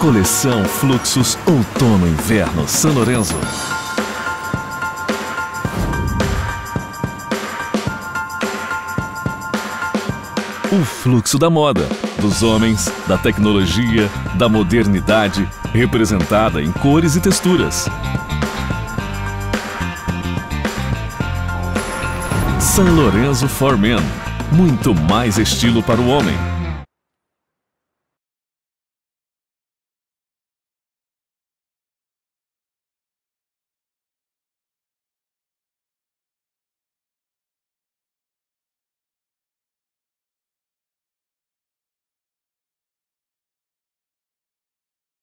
Coleção Fluxos Outono-Inverno San Lorenzo. O fluxo da moda, dos homens, da tecnologia, da modernidade, representada em cores e texturas. San Lorenzo for Men, muito mais estilo para o homem.